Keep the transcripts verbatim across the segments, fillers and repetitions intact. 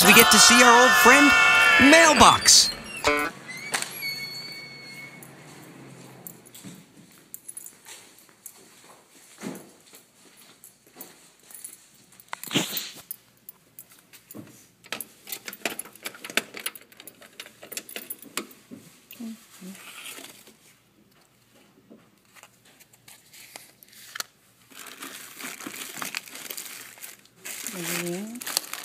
we get to see our old friend, Mailbox. Mm-hmm.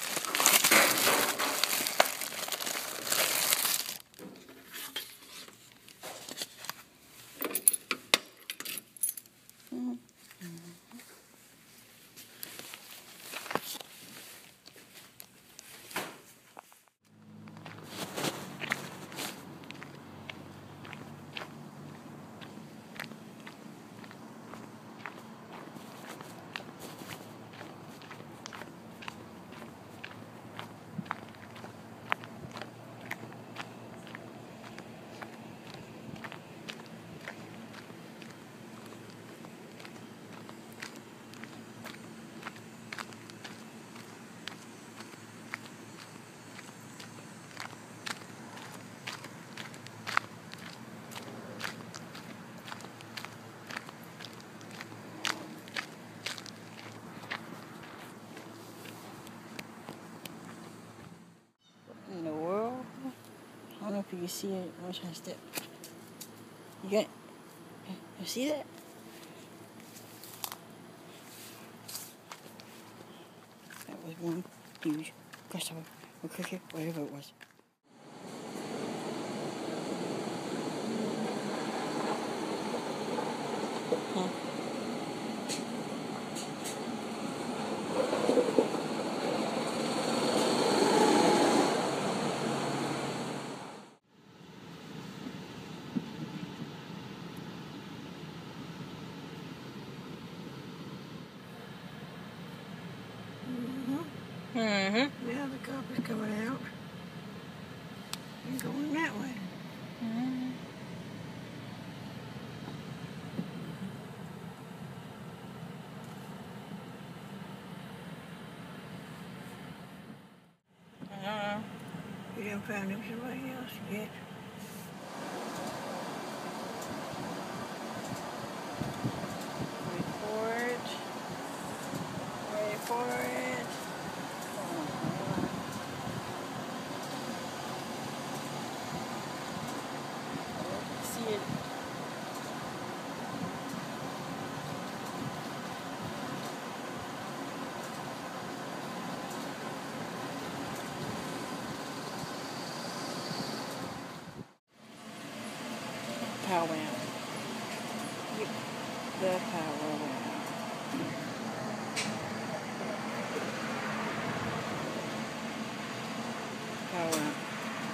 In the world, I don't know if you can see it. I'm trying to step. You got, you see that? That was one huge grasshopper or cricket, whatever it was. Huh? Mm-hmm. Yeah, the cup is coming out and going that way. Mm-hmm. Uh, You haven't found him somebody else yet. wait for it. Wait for it. Oh, see it. Power went out. Yep. The power went out. Power went out.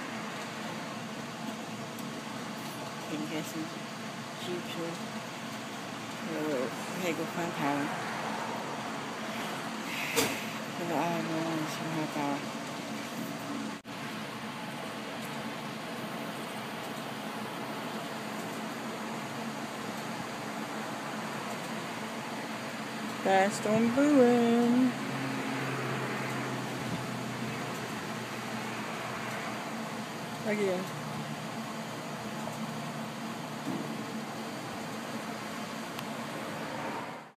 And you got some jeeps here. Okay, go find power. But I have no one to have power. Fast on brewing. Again.